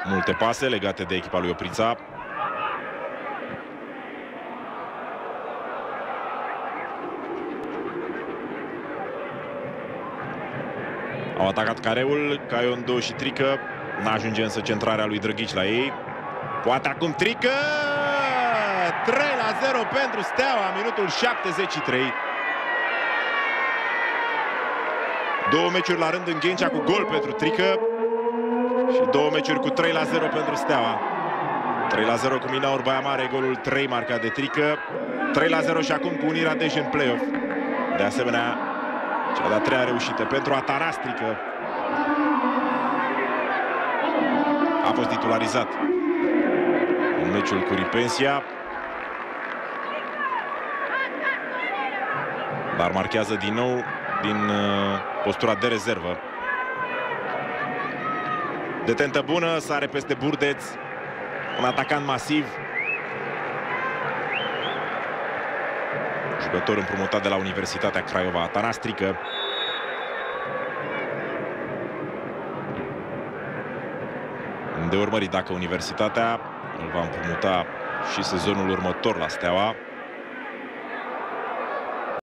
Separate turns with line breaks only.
Multe pase legate de echipa lui Oprița. Au atacat Careul, Caiondu și Trică. N-ajunge însă centrarea lui Drăghici la ei. Poate acum Trică! 3-0 pentru Steaua, minutul 73. Două meciuri la rând în Ghencea cu gol pentru Trică și două meciuri cu 3-0 pentru Steaua. 3-0 cu Minaur Baia Mare, golul 3 marcat de Trică. 3-0 și acum cu Unirea Dej în play-off. De asemenea, cea de-a treia reușită pentru Atanas Trică. A fost titularizat în meciul cu Ripensia, dar marchează din nou din postura de rezervă. Detentă bună, sare peste Burdeț, un atacant masiv. Jucător împrumutat de la Universitatea Craiova, Atanas Trică. De urmărit dacă Universitatea îl va împrumuta și sezonul următor la Steaua.